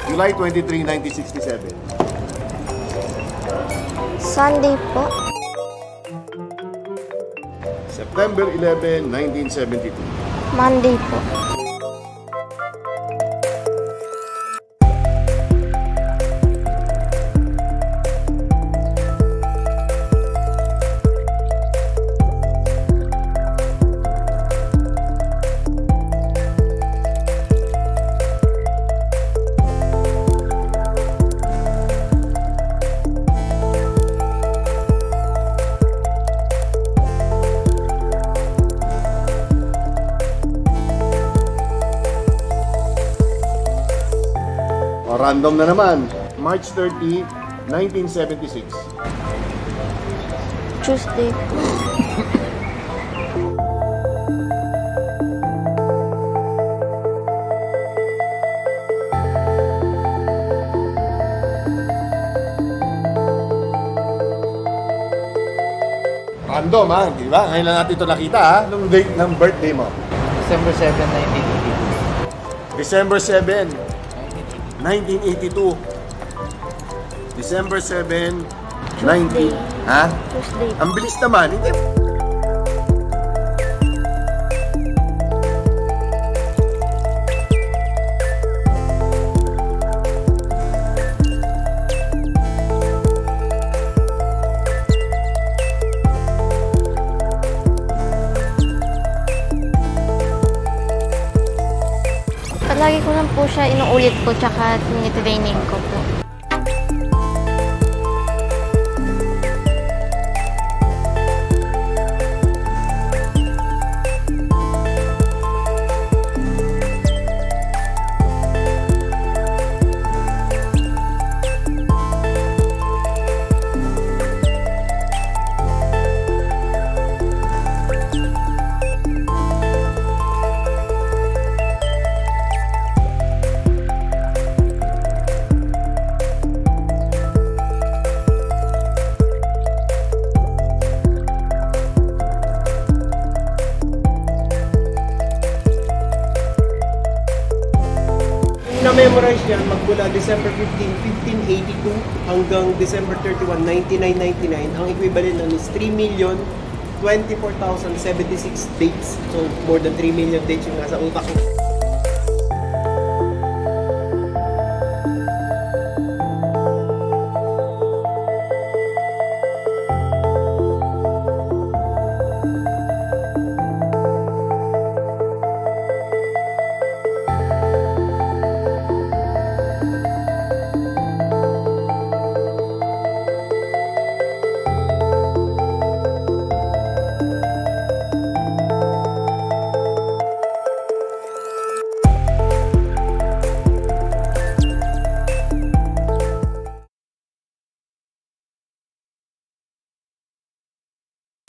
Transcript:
July 23, 1967. Sunday po. September 11, 1972. Monday po. Random na naman. March 30, 1976. Tuesday po. Random ha, di ba? Ngayon lang natin ito nakita ha. Nung date ng birthday mo. December 7, 1982. December 7, 1982. December 7, 19... Ha? Tuesday. Ang bilis naman. Hindi. Lagi ko lang po siya inuulit ko tsaka tinitraining ko po. Na-memorize niya magmula December 15, 1582 hanggang December 31, 1999. Ang equivalent nun is 3,024,076 dates. So, more than 3 million dates yung nasa utak ko.